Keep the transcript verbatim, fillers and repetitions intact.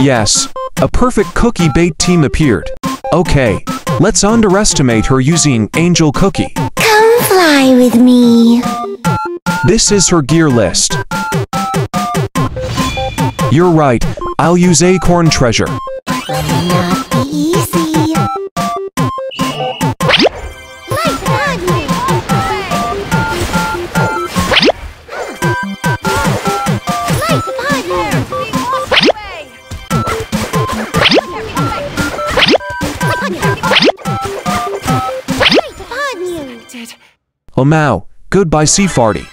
Yes, a perfect cookie bait team appeared. Okay, let's underestimate her using Angel Cookie. Come fly with me. This is her gear list. You're right, I'll use Acorn Treasure. Not be easy. Light on me. Light on me. Light on you. Oh, Mao, goodbye, Seafarty.